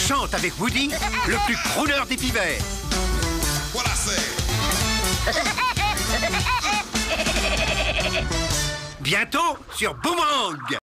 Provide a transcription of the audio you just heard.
Chante avec Woody, le plus crooner des pivets. Bientôt sur Boomerang.